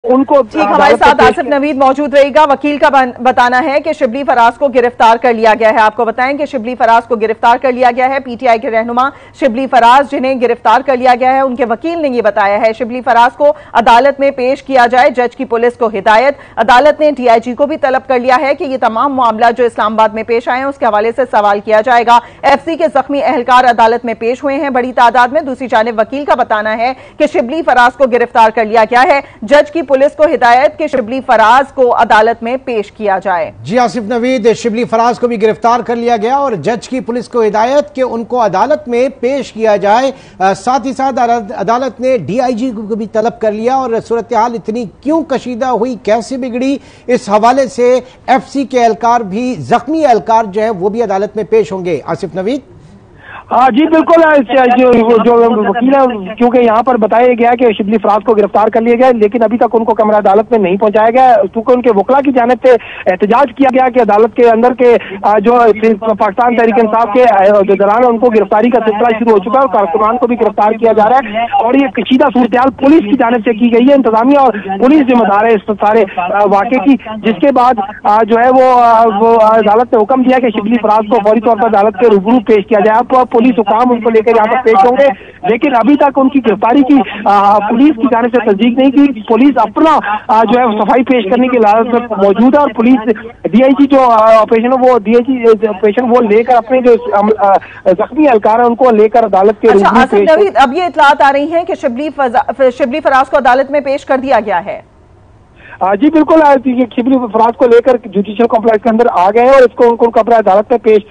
उनको हमारे साथ आसिफ नवीद मौजूद रहेगा। वकील का बताना है कि शिबली फराज को गिरफ्तार कर लिया गया है। आपको बताएं कि शिबली फराज को गिरफ्तार कर लिया गया है। पीटीआई के रहनुमा शिबली फराज जिन्हें गिरफ्तार कर लिया गया है, उनके वकील ने ये बताया है शिबली फराज को अदालत में पेश किया जाए। जज की पुलिस को हिदायत। अदालत ने डीआईजी को भी तलब कर लिया है कि ये तमाम मामला जो इस्लामाबाद में पेश आए हैं उसके हवाले से सवाल किया जाएगा। एफसी के जख्मी एहलकार अदालत में पेश हुए हैं बड़ी तादाद में। दूसरी जानिब वकील का बताना है कि शिबली फराज को गिरफ्तार कर लिया गया है। जज की पुलिस को हिदायत कि शिबली फराज को अदालत में पेश किया जाए। जी आसिफ नवीद, शिबली फराज को भी गिरफ्तार कर लिया गया और जज की पुलिस को हिदायत कि उनको अदालत में पेश किया जाए। साथ ही साथ अदालत ने डीआईजी को भी तलब कर लिया। और सूरत हाल इतनी क्यों कशीदा हुई, कैसे बिगड़ी, इस हवाले से एफसी के एहलकार भी, जख्मी एहलकार जो है वो भी अदालत में पेश होंगे। आसिफ नवीद। हाँ जी बिल्कुल, जो वकील है, क्योंकि यहाँ पर बताया गया कि शिबली फराज को गिरफ्तार कर लिया गया, लेकिन अभी तक उनको कमरा अदालत में नहीं पहुंचाया गया, क्योंकि उनके वकला की जानिब से एहतजाज किया गया कि अदालत के अंदर के जो पाकिस्तान तहरीक इंसाफ के दौरान उनको गिरफ्तारी का सिलसिला शुरू हो चुका है और कारकुनान को भी गिरफ्तार किया जा रहा है। और ये कशीदा सूरत हाल पुलिस की जानिब से की गई है। इंतजामिया और पुलिस जिम्मेदार है इस सारे वाक़े की, जिसके बाद जो है वो अदालत ने हुक्म दिया कि शिबली फराज को फौरी तौर पर अदालत के रूबरू पेश किया जाए। अब पुलिस हुकाम उनको लेकर यहाँ पर पेश होंगे, लेकिन अभी तक उनकी गिरफ्तारी की पुलिस की जानिब से तस्दीक नहीं की। पुलिस अपना जो है सफाई पेश करने की लालच में मौजूद है और पुलिस डीआईजी जो ऑपरेशन वो डीआईजी ऑपरेशन वो लेकर अपने जो जख्मी एहलकार है उनको लेकर अदालत के रूप में पेश। अब ये इत्तलात आ रही है कि शिबली फराज को अदालत में पेश कर दिया गया है। जी बिल्कुल, शिबली फराज को लेकर जुडिशियल कॉम्प्लेक्स के अंदर आ गए हैं और इसको उनको अपने अदालत में पेश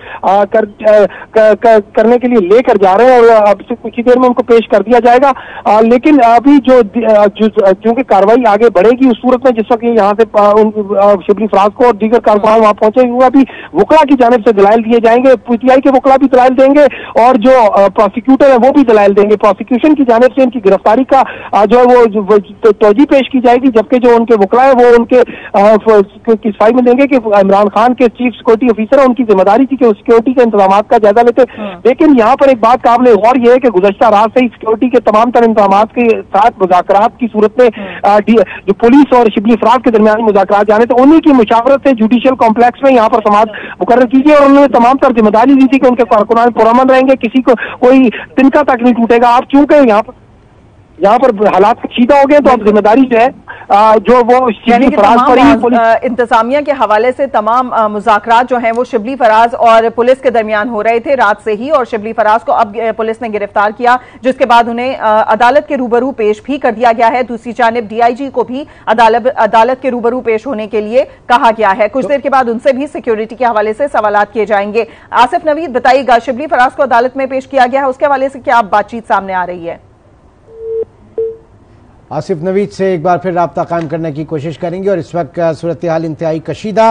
करने के लिए लेकर जा रहे हैं और अब से कुछ ही देर में उनको पेश कर दिया जाएगा। लेकिन अभी चूंकि कार्रवाई आगे बढ़ेगी उस सूरत में जिस वक्त यहाँ से शिबली फराज को और दीगर कारकुनान वहां पहुंचे हुए अभी वकला की जानिब से दलाइल दिए जाएंगे। पीटीआई के वकला भी दलाइल देंगे और जो प्रोसिक्यूटर है वो भी दलाइल देंगे। प्रोसिक्यूशन की जानिब से इनकी गिरफ्तारी का जो है वो तोजी पेश की जाएगी, जबकि जो उनके वकला है वो उनके किस में देंगे कि इमरान खान के चीफ सिक्योरिटी ऑफिसर है, उनकी जिम्मेदारी थी कि सिक्योरिटी के इंतजाम का जायजा लेते। लेकिन यहाँ पर एक बात काबिल गौर यह है कि गुज़श्ता रात से ही सिक्योरिटी के तमाम तर इंतजाम के साथ मुज़ाकरात की सूरत में जो पुलिस और शिबली फराज के दरमियान मुज़ाकरात जाने थे, उन्हीं की मुशावरत से जुडिशियल कॉम्प्लेक्स में यहाँ पर समाज मुकर्रर कीजिए और उन्होंने तमाम तर जिम्मेदारी दी थी कि उनके कारकुनान पुरअमन रहेंगे, किसी को कोई तिनका तक नहीं टूटेगा। आप चूंकि यहाँ पर हालात कशीदा हो गए तो अब जिम्मेदारी जो है जो वो शिबली फराज पर ही इंतजामिया के हवाले से तमाम मुज़ाकरात जो हैं वो शिबली फराज और पुलिस के दरमियान हो रहे थे रात से ही, और शिबली फराज को अब पुलिस ने गिरफ्तार किया, जिसके बाद उन्हें अदालत के रूबरू पेश भी कर दिया गया है। दूसरी जानिब डीआईजी को भी अदालत के रूबरू पेश होने के लिए कहा गया है। कुछ देर के बाद उनसे भी सिक्योरिटी के हवाले से सवालात किए जाएंगे। आसिफ नवीद बताइएगा, शिबली फराज को अदालत में पेश किया गया है, उसके हवाले से क्या बातचीत सामने आ रही है? आसिफ नवीद से एक बार फिर राब्ता कायम करने की कोशिश करेंगे और इस वक्त सूरत हाल इंतहाई कशीदा